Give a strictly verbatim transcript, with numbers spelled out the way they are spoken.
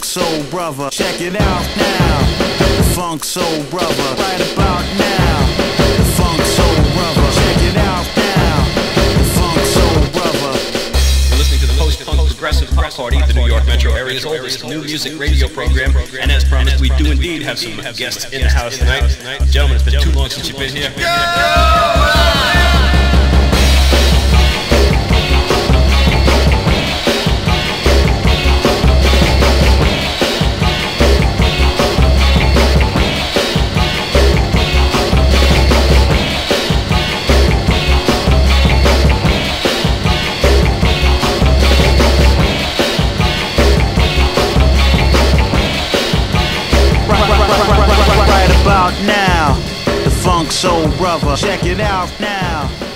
Funk Soul Brother. Check it out now. The Funk Soul Brother. Right about now. The Funk Soul Brother. Check it out now. The Funk Soul Brother. You're listening to the Post-Punk Progressive Pop Party, the New York Metro area's oldest new music radio program. And as promised, we do indeed have some guests in the house tonight. Gentlemen, it's been too long since you've been here. Right about now, the Funk Soul Brother. Check it out now.